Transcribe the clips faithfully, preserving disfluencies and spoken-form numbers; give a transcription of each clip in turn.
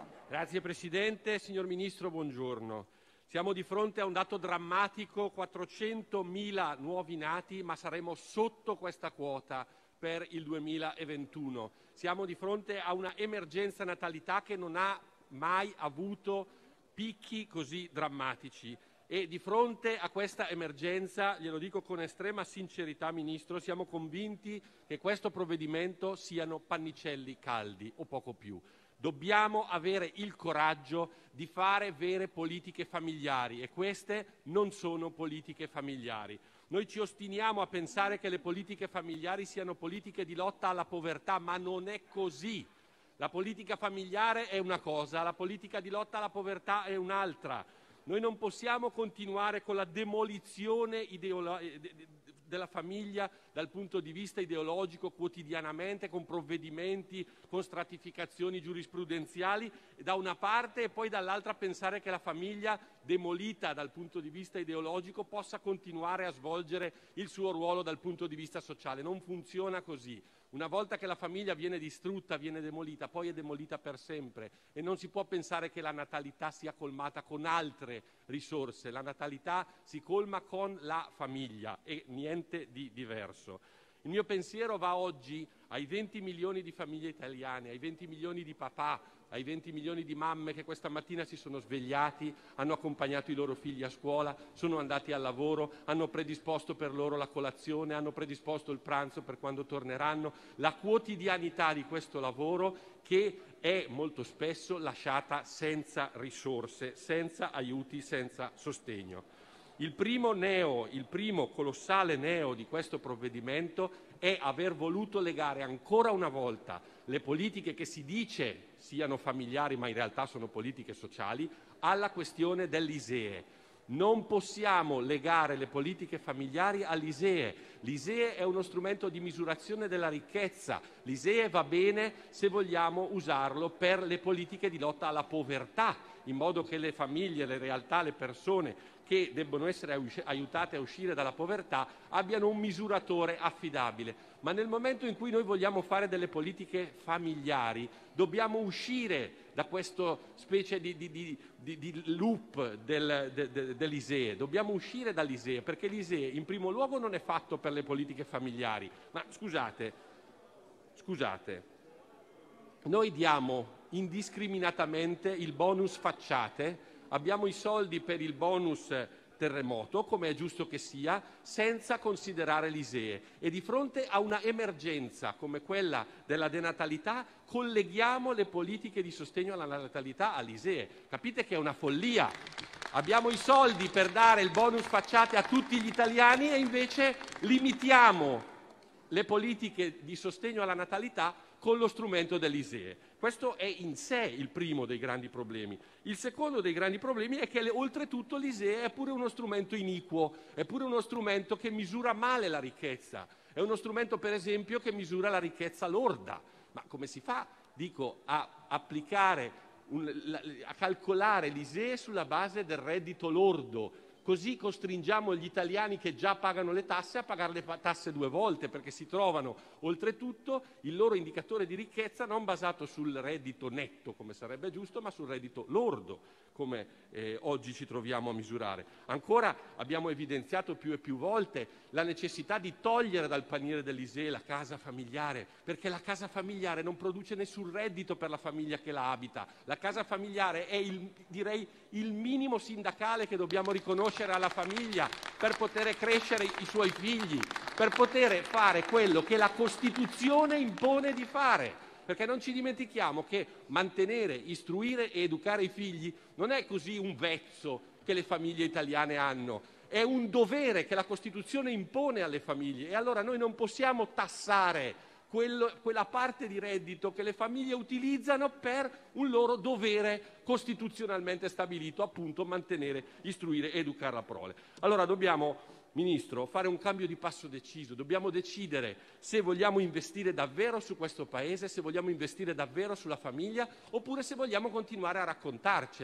Ministro. Grazie Presidente. Signor Ministro, buongiorno. Siamo di fronte a un dato drammatico, quattrocentomila nuovi nati, ma saremo sotto questa quota per il duemilaventuno. Siamo di fronte a una emergenza natalità che non ha mai avuto picchi così drammatici. E di fronte a questa emergenza, glielo dico con estrema sincerità, Ministro, siamo convinti che questo provvedimento siano pannicelli caldi o poco più. Dobbiamo avere il coraggio di fare vere politiche familiari e queste non sono politiche familiari. Noi ci ostiniamo a pensare che le politiche familiari siano politiche di lotta alla povertà, ma non è così. La politica familiare è una cosa, la politica di lotta alla povertà è un'altra. Noi non possiamo continuare con la demolizione della famiglia dal punto di vista ideologico quotidianamente, con provvedimenti, con stratificazioni giurisprudenziali da una parte e poi dall'altra pensare che la famiglia demolita dal punto di vista ideologico possa continuare a svolgere il suo ruolo dal punto di vista sociale. Non funziona così. Una volta che la famiglia viene distrutta, viene demolita, poi è demolita per sempre e non si può pensare che la natalità sia colmata con altre risorse. La natalità si colma con la famiglia e niente di diverso. Il mio pensiero va oggi ai venti milioni di famiglie italiane, ai venti milioni di papà, ai venti milioni di mamme che questa mattina si sono svegliati, hanno accompagnato i loro figli a scuola, sono andati al lavoro, hanno predisposto per loro la colazione, hanno predisposto il pranzo per quando torneranno, la quotidianità di questo lavoro che è molto spesso lasciata senza risorse, senza aiuti, senza sostegno. Il primo neo, il primo colossale neo di questo provvedimento è aver voluto legare ancora una volta le politiche che si dice siano familiari, ma in realtà sono politiche sociali, alla questione dell'I S E E. Non possiamo legare le politiche familiari all'I S E E. L'I S E E è uno strumento di misurazione della ricchezza. L'I S E E va bene se vogliamo usarlo per le politiche di lotta alla povertà, in modo che le famiglie, le realtà, le persone che debbono essere aiutate a uscire dalla povertà abbiano un misuratore affidabile. Ma nel momento in cui noi vogliamo fare delle politiche familiari, dobbiamo uscire da questa specie di, di, di, di, di loop del, de, de, dell'I S E E. Dobbiamo uscire dall'I S E E, perché l'I S E E in primo luogo non è fatto per le politiche familiari. Ma scusate, scusate, noi diamo indiscriminatamente il bonus facciate, abbiamo i soldi per il bonus terremoto, come è giusto che sia, senza considerare l'I S E E. E di fronte a una emergenza come quella della denatalità, colleghiamo le politiche di sostegno alla natalità all'I S E E. Capite che è una follia? Abbiamo i soldi per dare il bonus facciate a tutti gli italiani e invece limitiamo le politiche di sostegno alla natalità con lo strumento dell'I S E E. Questo è in sé il primo dei grandi problemi. Il secondo dei grandi problemi è che oltretutto l'I S E E è pure uno strumento iniquo, è pure uno strumento che misura male la ricchezza. È uno strumento, per esempio, che misura la ricchezza lorda. Ma come si fa, dico, a applicare, un, a calcolare l'I S E E sulla base del reddito lordo? Così costringiamo gli italiani che già pagano le tasse a pagare le tasse due volte, perché si trovano oltretutto il loro indicatore di ricchezza non basato sul reddito netto, come sarebbe giusto, ma sul reddito lordo, come eh, oggi ci troviamo a misurare. Ancora abbiamo evidenziato più e più volte la necessità di togliere dal paniere dell'I S E E la casa familiare, perché la casa familiare non produce nessun reddito per la famiglia che la abita. La casa familiare è, il, direi, il minimo sindacale che dobbiamo riconoscere alla famiglia per poter crescere i suoi figli, per poter fare quello che la Costituzione impone di fare. Perché non ci dimentichiamo che mantenere, istruire e educare i figli non è così un vezzo che le famiglie italiane hanno, è un dovere che la Costituzione impone alle famiglie e allora noi non possiamo tassare quello, quella parte di reddito che le famiglie utilizzano per un loro dovere costituzionalmente stabilito, appunto mantenere, istruire e educare la prole. Allora dobbiamo, Ministro, fare un cambio di passo deciso, dobbiamo decidere se vogliamo investire davvero su questo Paese, se vogliamo investire davvero sulla famiglia oppure se vogliamo continuare a raccontarcela.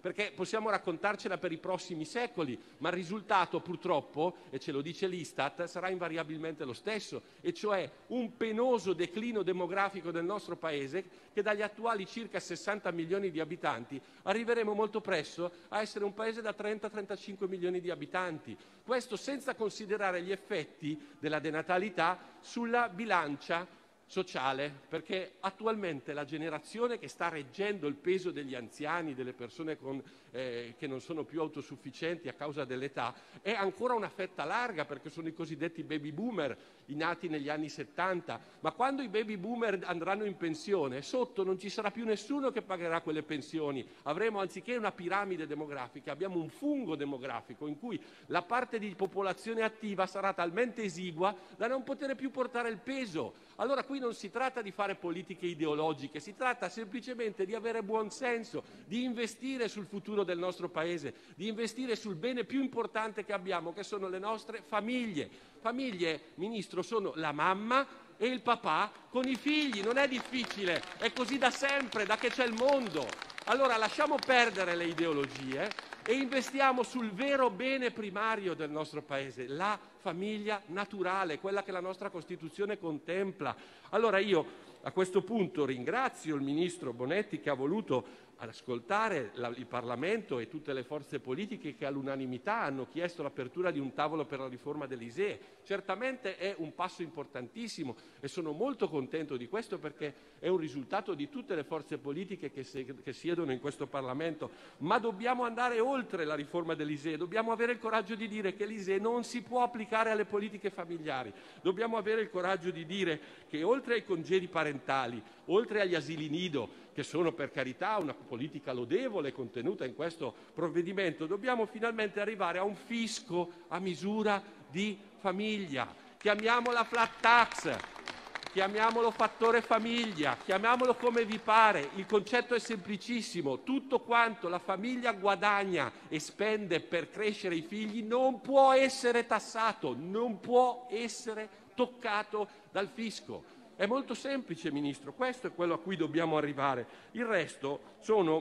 perché possiamo raccontarcela per i prossimi secoli, ma il risultato purtroppo, e ce lo dice l'Istat, sarà invariabilmente lo stesso, e cioè un penoso declino demografico del nostro Paese, che dagli attuali circa sessanta milioni di abitanti arriveremo molto presto a essere un Paese da trenta trentacinque milioni di abitanti. Questo senza considerare gli effetti della denatalità sulla bilancia sociale, perché attualmente la generazione che sta reggendo il peso degli anziani, delle persone con, eh, che non sono più autosufficienti a causa dell'età, è ancora una fetta larga, perché sono i cosiddetti baby boomer, i nati negli anni settanta, ma quando i baby boomer andranno in pensione, sotto non ci sarà più nessuno che pagherà quelle pensioni. Avremo, anziché una piramide demografica, abbiamo un fungo demografico in cui la parte di popolazione attiva sarà talmente esigua da non poter più portare il peso. Allora qui non si tratta di fare politiche ideologiche, si tratta semplicemente di avere buon senso, di investire sul futuro del nostro Paese, di investire sul bene più importante che abbiamo, che sono le nostre famiglie. Famiglie, Ministro, sono la mamma e il papà con i figli, non è difficile, è così da sempre, da che c'è il mondo. Allora lasciamo perdere le ideologie e investiamo sul vero bene primario del nostro Paese, la famiglia naturale, quella che la nostra Costituzione contempla. Allora io a questo punto ringrazio il Ministro Bonetti, che ha voluto ascoltare la, il Parlamento e tutte le forze politiche che all'unanimità hanno chiesto l'apertura di un tavolo per la riforma dell'I S E E. Certamente è un passo importantissimo e sono molto contento di questo, perché è un risultato di tutte le forze politiche che, se, che siedono in questo Parlamento, ma dobbiamo andare oltre la riforma dell'I S E E, dobbiamo avere il coraggio di dire che l'I S E E non si può applicare alle politiche familiari, dobbiamo avere il coraggio di dire che oltre ai congedi parentali, oltre agli asili nido, che sono per carità una politica lodevole contenuta in questo provvedimento, dobbiamo finalmente arrivare a un fisco a misura di famiglia. Chiamiamola flat tax, chiamiamolo fattore famiglia, chiamiamolo come vi pare, il concetto è semplicissimo: tutto quanto la famiglia guadagna e spende per crescere i figli non può essere tassato, non può essere toccato dal fisco. È molto semplice, Ministro, questo è quello a cui dobbiamo arrivare. Il resto sono,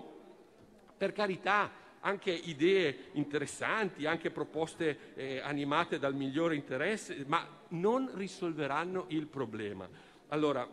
per carità, anche idee interessanti, anche proposte eh, animate dal migliore interesse, ma non risolveranno il problema. Allora,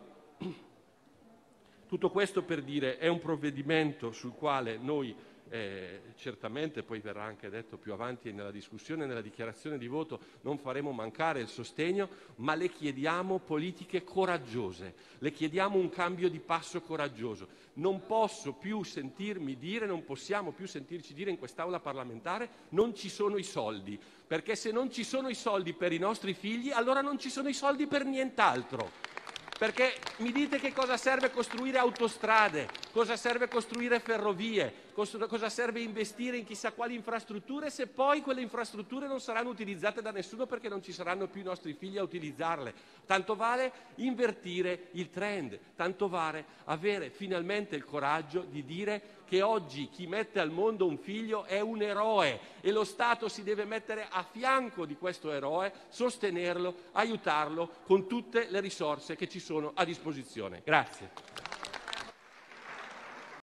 tutto questo per dire, è un provvedimento sul quale noi Eh, certamente, poi verrà anche detto più avanti nella discussione, nella dichiarazione di voto, non faremo mancare il sostegno, ma le chiediamo politiche coraggiose, le chiediamo un cambio di passo coraggioso. Non posso più sentirmi dire, non possiamo più sentirci dire in quest'Aula parlamentare: non ci sono i soldi, perché se non ci sono i soldi per i nostri figli, allora non ci sono i soldi per nient'altro. Perché mi dite che cosa serve costruire autostrade, cosa serve costruire ferrovie, cosa serve investire in chissà quali infrastrutture, se poi quelle infrastrutture non saranno utilizzate da nessuno, perché non ci saranno più i nostri figli a utilizzarle. Tanto vale invertire il trend, tanto vale avere finalmente il coraggio di dire che oggi chi mette al mondo un figlio è un eroe e lo Stato si deve mettere a fianco di questo eroe, sostenerlo, aiutarlo con tutte le risorse che ci sono a disposizione. Grazie.